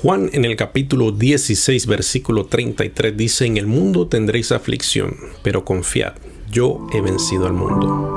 Juan en el capítulo 16, versículo 33 dice: en el mundo tendréis aflicción, pero confiad, yo he vencido al mundo.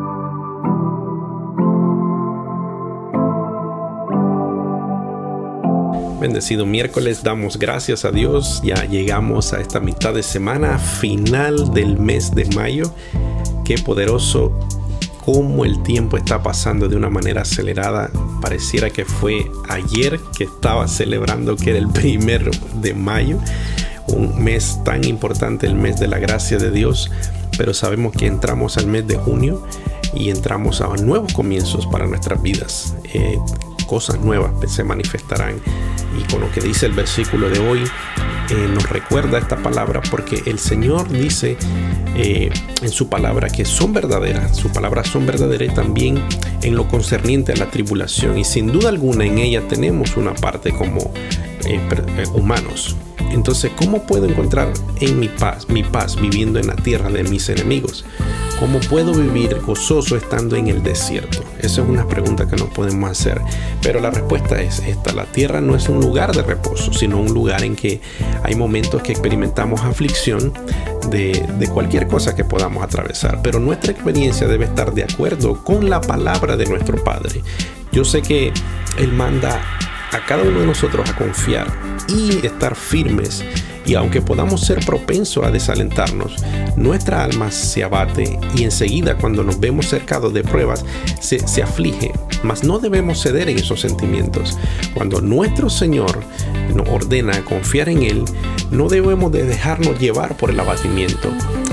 Bendecido miércoles, damos gracias a Dios. Ya llegamos a esta mitad de semana, final del mes de mayo. Qué poderoso cómo el tiempo está pasando de una manera acelerada. Pareciera que fue ayer que estaba celebrando que era el 1 de mayo. Un mes tan importante, el mes de la gracia de Dios. Pero sabemos que entramos al mes de junio y entramos a nuevos comienzos para nuestras vidas. Cosas nuevas se manifestarán, y con lo que dice el versículo de hoy nos recuerda esta palabra, porque el Señor dice en su palabra que son verdaderas, sus palabras son verdaderas también en lo concerniente a la tribulación, y sin duda alguna en ella tenemos una parte como humanos. Entonces, ¿cómo puedo encontrar en mi paz viviendo en la tierra de mis enemigos? ¿Cómo puedo vivir gozoso estando en el desierto? Esa es una pregunta que nos podemos hacer. Pero la respuesta es esta: la tierra no es un lugar de reposo, sino un lugar en que hay momentos que experimentamos aflicción de cualquier cosa que podamos atravesar. Pero nuestra experiencia debe estar de acuerdo con la palabra de nuestro Padre. Yo sé que Él manda a cada uno de nosotros a confiar y estar firmes, y aunque podamos ser propensos a desalentarnos, nuestra alma se abate, y enseguida cuando nos vemos cercados de pruebas se aflige, mas no debemos ceder en esos sentimientos. Cuando nuestro Señor nos ordena confiar en Él, no debemos de dejarnos llevar por el abatimiento.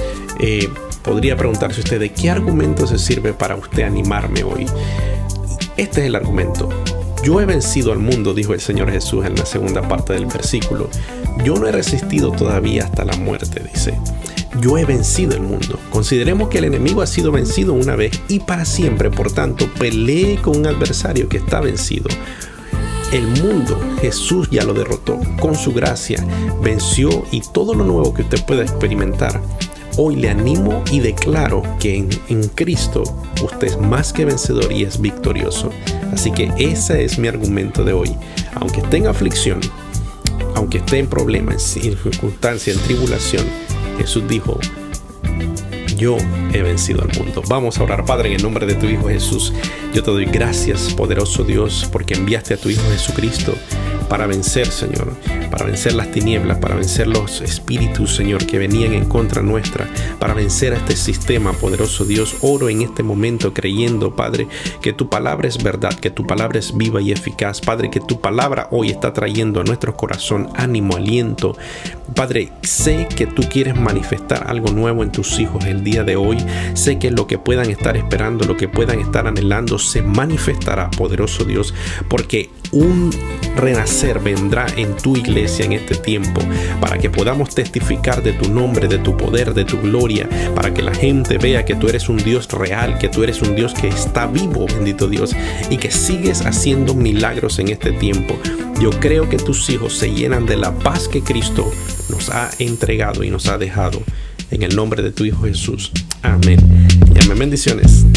Podría preguntarse usted: ¿de qué argumento se sirve para usted animarme hoy? Este es el argumento. Yo he vencido al mundo, dijo el Señor Jesús en la segunda parte del versículo. Yo no he resistido todavía hasta la muerte, dice. Yo he vencido el mundo. Consideremos que el enemigo ha sido vencido una vez y para siempre. Por tanto, pelee con un adversario que está vencido. El mundo, Jesús ya lo derrotó. Con su gracia venció, y todo lo nuevo que usted pueda experimentar, hoy le animo y declaro que en Cristo usted es más que vencedor y es victorioso. Así que ese es mi argumento de hoy. Aunque esté en aflicción, aunque esté en problemas, en circunstancia, en tribulación, Jesús dijo: yo he vencido al mundo. Vamos a orar. Padre, en el nombre de tu Hijo Jesús, yo te doy gracias, poderoso Dios, porque enviaste a tu Hijo Jesucristo para vencer, Señor, para vencer las tinieblas, para vencer los espíritus, Señor, que venían en contra nuestra, para vencer a este sistema, poderoso Dios. Oro en este momento creyendo, Padre, que tu palabra es verdad, que tu palabra es viva y eficaz, Padre, que tu palabra hoy está trayendo a nuestro corazón ánimo, aliento. Padre, sé que tú quieres manifestar algo nuevo en tus hijos el día de hoy. Sé que lo que puedan estar esperando, lo que puedan estar anhelando, se manifestará, poderoso Dios, porque un renacer vendrá en tu iglesia en este tiempo, para que podamos testificar de tu nombre, de tu poder, de tu gloria, para que la gente vea que tú eres un Dios real, que tú eres un Dios que está vivo, bendito Dios, y que sigues haciendo milagros en este tiempo. Yo creo que tus hijos se llenan de la paz que Cristo nos ha entregado y nos ha dejado. En el nombre de tu Hijo Jesús. Amén. Y amén. Bendiciones.